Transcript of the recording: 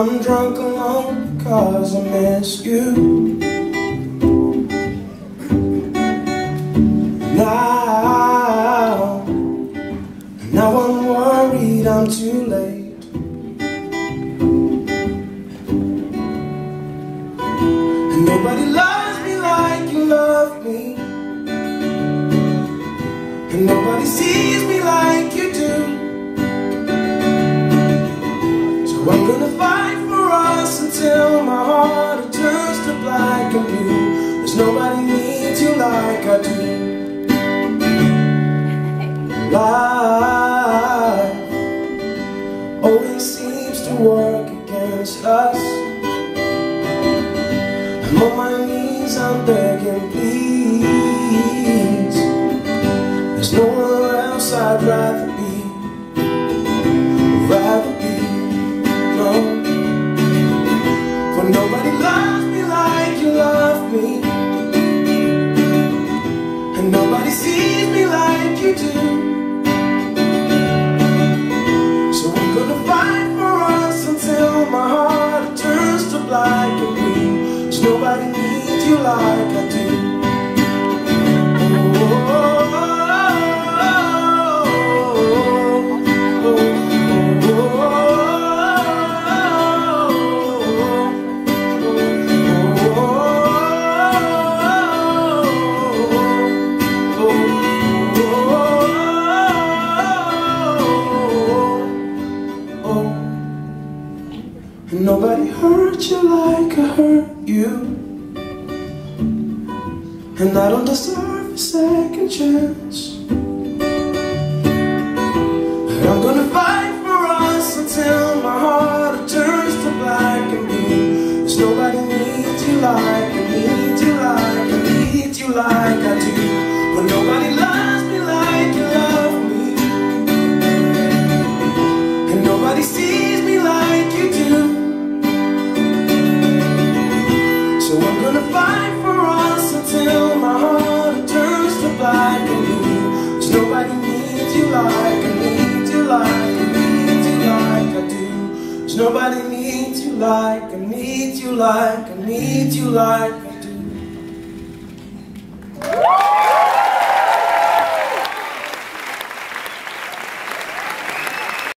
I'm drunk alone because I miss you. Now I'm worried I'm too late. And nobody loves me like you love me, and nobody sees me like you do. So I'm gonna fight for us until my heart turns to black and blue. There's nobody needs you like I do. Life always seems to work against us. I'm on my knees, I'm begging, please. There's nowhere else I'd rather be. No. For nobody loves me like you love me, and nobody sees me like you do. My heart turns to black and blue. There's nobody needs you like I do. Nobody hurt you like I hurt you, and I don't deserve a second chance. And I'm gonna fight for us until my heart turns to black and blue. There's nobody needs you like I need you like I need you like I do. When nobody loves me like you love me, and nobody sees me like you do. So I'm gonna fight for us until my heart turns to black and blue. There's nobody needs you like I need you like I need you like I do. There's nobody needs you like I need you like I need you like I do.